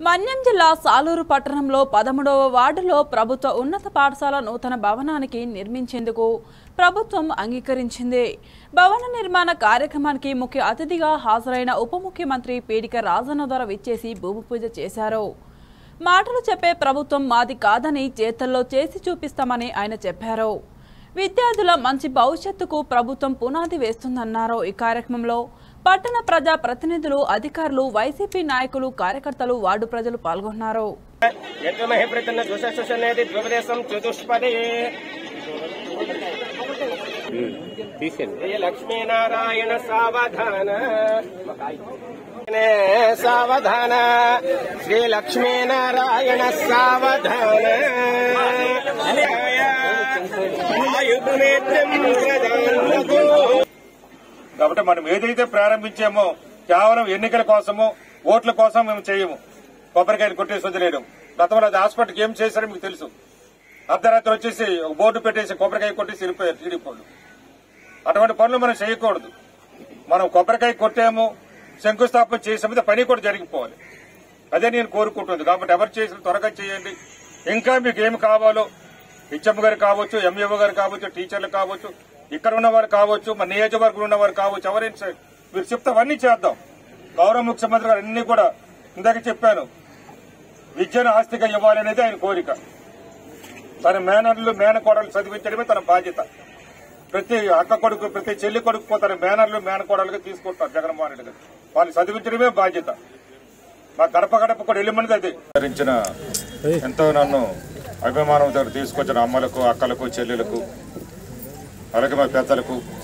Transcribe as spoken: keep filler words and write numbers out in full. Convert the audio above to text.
మన్యం జిల్లా సాలూరు పట్టణంలో పదమూడవ వార్డులో ప్రభుత్వ ఉన్నత పాఠశాల నూతన భవనానికి నిర్మించేందుకు ప్రభుత్వం అంగీకరించింది. భవన నిర్మాణ కార్యక్రమానికి ముఖ్య అతిథిగా హాజరైన ఉప ముఖ్యమంత్రి పీడిక రాజన్న ద్వారా విచ్చేసి భూమి పూజ చేశారు. మాటలు చెప్పే ప్రభుత్వం మాది కాదని చేతల్లో చేసి చూపిస్తామని ఆయన చెప్పారు. విద్యార్థుల మంచి భవిష్యత్తుకు ప్రభుత్వం పునాది వేస్తుందన్నారు. ఈ కార్యక్రమంలో పట్టణ ప్రజా ప్రతినిధులు, అధికారులు, వైసీపీ నాయకులు, కార్యకర్తలు, వార్డు ప్రజలు పాల్గొన్నారు. లక్ష్మీనారాయణ సావధాన సావధాన శ్రీ లక్ష్మీనారాయణ సావధాన కాబట్టి మనం ఏదైతే ప్రారంభించామో కేవలం ఎన్నికల కోసమో ఓట్ల కోసం మేము చేయము. కొబ్బరికాయలు కొట్టేసి వదిలేయడం. గతంలో అది హాస్పిటల్కి ఏం చేశారో మీకు తెలుసు. అర్ధరాత్రి వచ్చేసి ఒక బోర్డు పెట్టేసి కొబ్బరికాయ కొట్టేసి వెళ్ళిపోయారు టీడీపీ వాళ్ళు. అటువంటి పనులు మనం చేయకూడదు. మనం కొబ్బరికాయ కొట్టాము, శంకుస్థాపన చేసాము, పని కూడా జరిగిపోవాలి. అదే నేను కోరుకుంటుంది. కాబట్టి ఎవరు చేసిన త్వరగా చేయండి. ఇంకా మీకు ఏమి కావాలో హెచ్ఎం గారు కావచ్చు, ఎంఈఓ గారు కావచ్చు, టీచర్లు కావచ్చు, ఇక్కడ ఉన్నవారు కావచ్చు, మన నియోజకవర్గంలో ఉన్నవారు కావచ్చు, ఎవరైనా మీరు చెప్తే అవన్నీ చేద్దాం. గౌరవ ముఖ్యమంత్రి గారు అన్ని కూడా ఇందాక చెప్పాను, విద్యను ఆస్తిగా ఇవ్వాలనేది ఆయన కోరిక. తన మేనర్లు మేనకోడలు చదివించడమే తన బాధ్యత. ప్రతి అక్క కొడుకు, ప్రతి చెల్లి కొడుకు తన మేనర్లు మేనకోడలుగా తీసుకుంటారు జగన్మోహన్ రెడ్డి గారు. వాళ్ళు చదివించడమే బాధ్యత. మా గడప గడప కూడా వెళ్ళమనేది అది. ధరించిన ఎంతో నన్ను అభిమానం దగ్గర తీసుకొచ్చిన అమ్మలకు, అక్కలకు, చెల్లెలకు, అలాగే మా పెద్దలకు